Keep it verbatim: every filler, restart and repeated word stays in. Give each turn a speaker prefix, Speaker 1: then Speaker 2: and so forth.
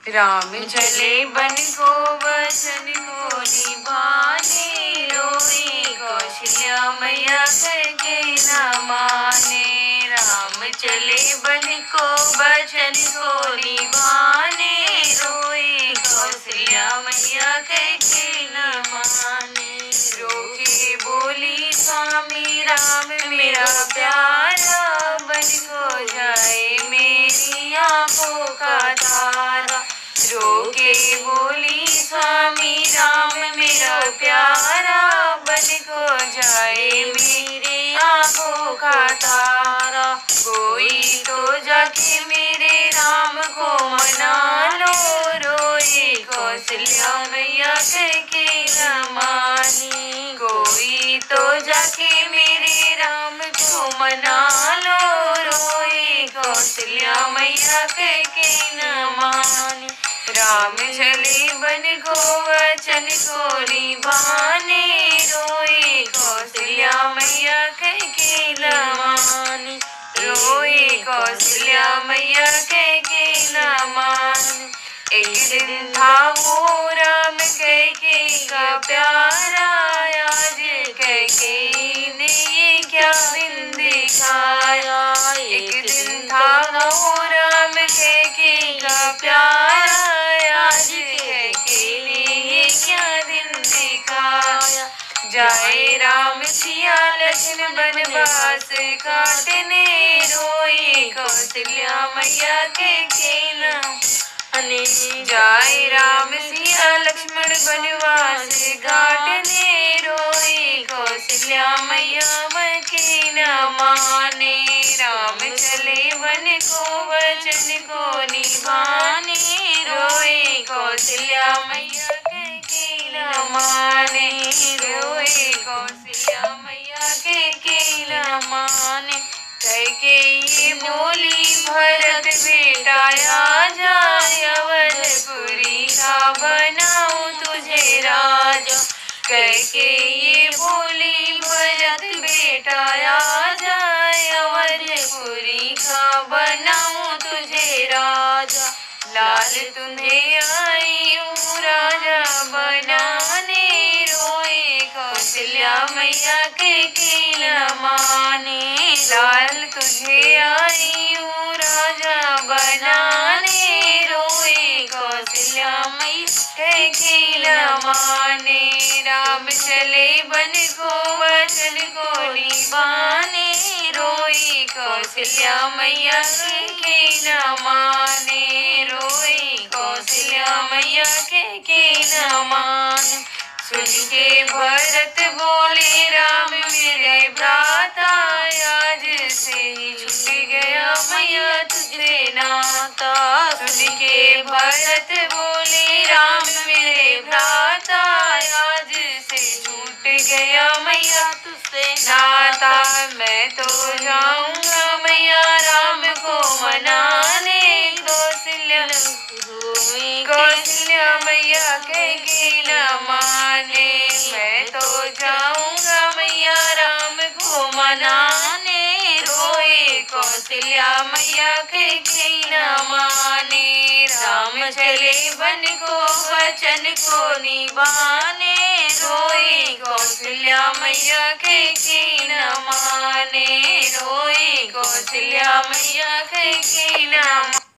Speaker 1: राम चले बन को वचन को निभाने, रोई कौशल्या मैया करके न माने। राम चले बन को वचन को निभाने, रोई कौशल्या मैया करके न माने। रोके बोली स्वामी राम मेरा प्यारा, बन को जाए मेरी आंखों का तारा। रोके बोली स्वामी राम मेरा प्यारा, बन को जाए मेरे आंखों का तारा। कोई तो जाके मेरे राम को मना लो, रोए कौशल्या मैया करके न मानी। कोई तो जाके मेरे राम को मना लो, रोए कौशल्या मैया करके न मानी। राम चले बन को वचन को निभाने, रोए कौशल्या मैया करके न मानी। रोए कौशल्या मैया करके न मानी। एक दिन था वो राम कैकेयी का प्यारा, आज कैकेयी ने ये क्या दिन दिखाया। एक दिन था वो राम कैकेयी का प्यारा, आज कैकेयी ने ये क्या दिन दिखाया। जाए राम सिया लक्ष्मण बनवास काटने, रोए कौशल्या मैया कैकेयी न माने। जाए राम सिया लक्ष्मण बनवास काटने, रोए कौशल्या मैया के न माने। राम चले वन को वचन को निभाने, रोए कौशल्या मैया के न माने। रोए कौशल्या मैया के न माने। कैकेयी बोली भरत बेटा आ जाए, अवधपुरी का बनाऊं तुझे राजा। कैकेयी बोली भरत बेटा आ जाए, अवधपुरी का बनाऊं तुझे राजा। लाल तुम्हें आई हूँ राजा बनाने, रोए कौशल्या मैया के न माने। लाल तुझे आई हूँ राजा बनाने, रोए कौशल्या मैया के न माने। राम चले बन को वचन को निभाने, रोए कौशल्या मैया के न माने। रोए कौशल्या मैया के न माने। सुन के भरत बोले राम मेरे भ्राता, आज से ही छूट गया मैया तुझे नाता। सुन के भरत बोले राम मेरे भ्राता, आज से छूट गया मैया तुझसे नाता। मैं तो जाऊंगा मैया राम को मनाने, कौशल्या कौशल्या मैया के न माने। मैं तो जाऊंगा मैया राम को मनाने, रोए कौशल्या मैया के न माने। राम चले वन को वचन को निभाने, रोए कौशल्या मैया के न माने। रोए कौशल्या मैया के न